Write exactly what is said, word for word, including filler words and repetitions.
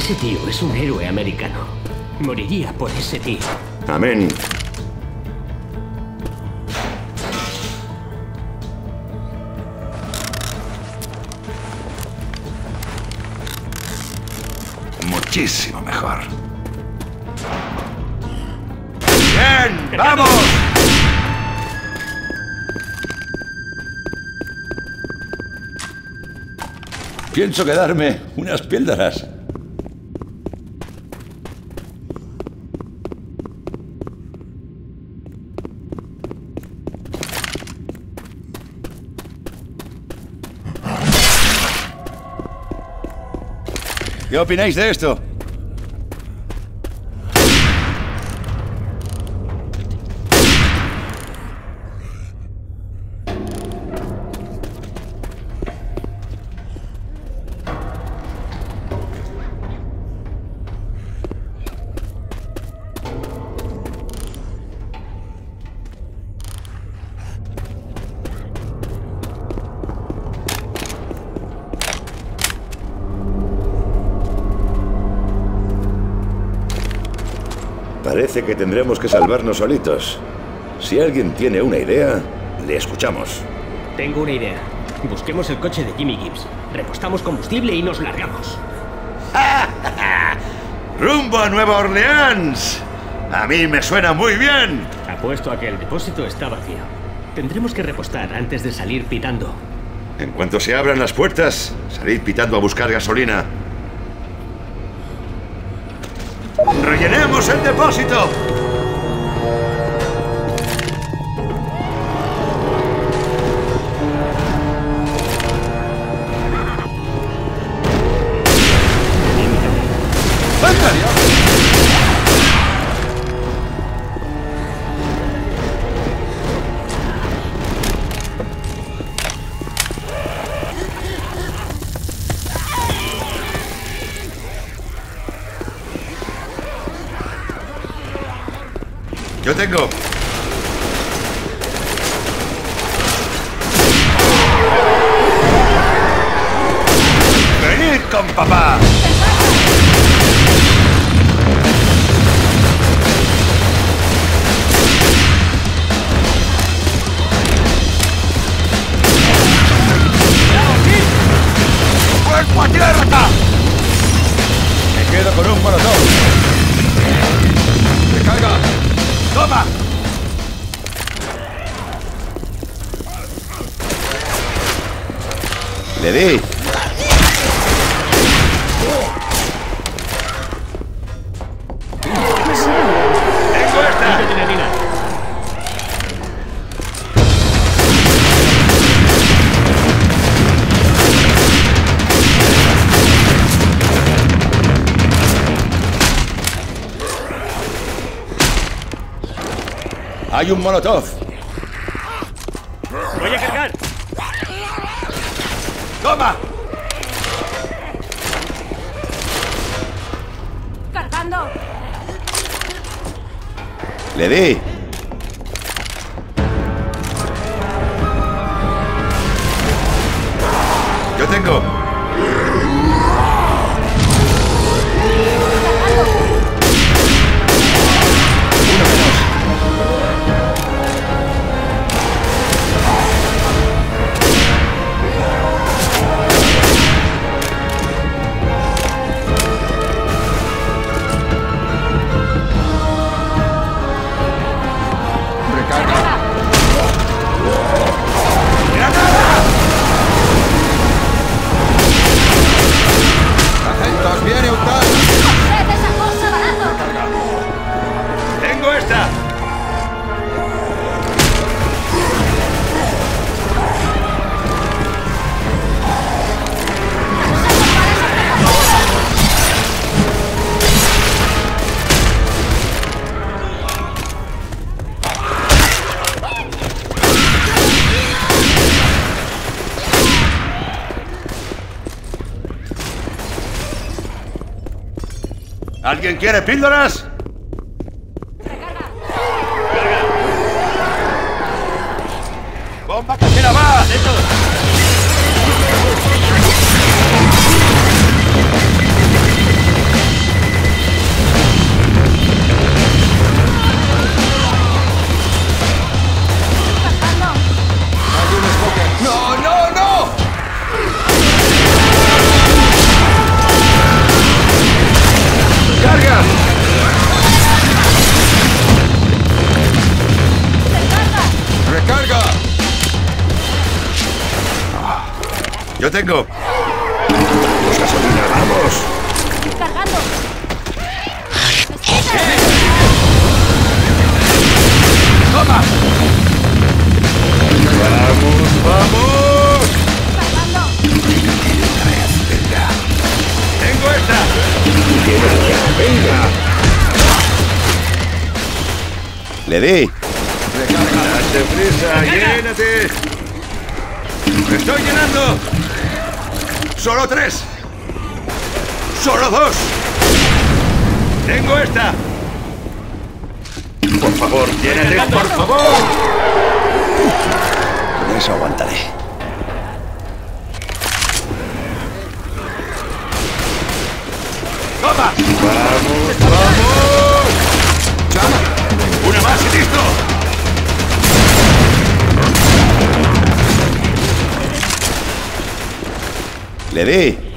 Ese tío es un héroe americano. Moriría por ese tío. Amén. Muchísimo mejor. ¡Bien! ¡Vamos! Pienso quedarme unas píldoras. ¿Qué opináis de esto? Parece que tendremos que salvarnos solitos. Si alguien tiene una idea, le escuchamos. Tengo una idea. Busquemos el coche de Jimmy Gibbs. Repostamos combustible y nos largamos. ¡Rumbo a Nueva Orleans! A mí me suena muy bien. Apuesto a que el depósito está vacío. Tendremos que repostar antes de salir pitando. En cuanto se abran las puertas, salid pitando a buscar gasolina. ¡Rellenemos el depósito! Yo tengo. ¡Venid con papá! ¡Cuerpo a tierra! Me quedo con un molotov. ¡Recarga! ¡Toma! Le di. ¡Tengo esta! Hay un molotov. ¡Voy a cargar! ¡Toma! ¡Cargando! Le di. Yo tengo. ¿Alguien quiere píldoras? ¡Bomba casera va! Yo tengo. Vamos, gasolina, vamos. ¡Cargando! ¡Toma! ¡Vamos, vamos! ¡Cargando! Venga, ¡Tengo esta! venga. Le di. ¡Date prisa! ¡Llénate! ¡Me estoy llenando! ¡Solo tres! ¡Solo dos! ¡Tengo esta! Por favor, llénate, por favor. Con eso aguantaré. ¡Toma! ¡Vamos, vamos! ¡Una más y listo! Le di.